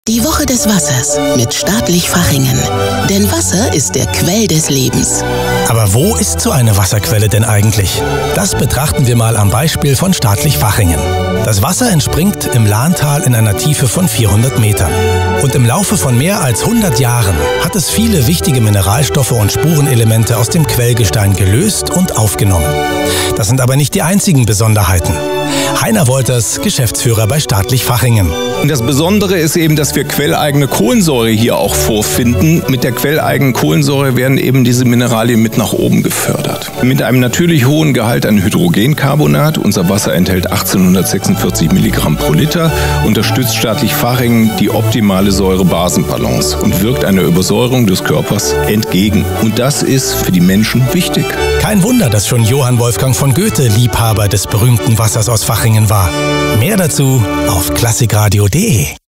Die Woche des Wassers mit Staatlich Fachingen. Denn Wasser ist der Quell des Lebens. Aber wo ist so eine Wasserquelle denn eigentlich? Das betrachten wir mal am Beispiel von Staatlich Fachingen. Das Wasser entspringt im Lahntal in einer Tiefe von 400 Metern. Und im Laufe von mehr als 100 Jahren hat es viele wichtige Mineralstoffe und Spurenelemente aus dem Quellgestein gelöst und aufgenommen. Das sind aber nicht die einzigen Besonderheiten. Heiner Wolters, Geschäftsführer bei Staatlich Fachingen. Und das Besondere ist eben, dass wir quelleigene Kohlensäure hier auch vorfinden. Mit der quelleigenen Kohlensäure werden eben diese Mineralien mit nach oben gefördert. Mit einem natürlich hohen Gehalt an Hydrogencarbonat, unser Wasser enthält 1846 Milligramm pro Liter, unterstützt Staatlich Fachingen die optimale Säure-Basen-Balance und wirkt einer Übersäuerung des Körpers entgegen. Und das ist für die Menschen wichtig. Kein Wunder, dass schon Johann Wolfgang von Goethe Liebhaber des berühmten Wassers aus Fachingen war. Mehr dazu auf klassikradio.de.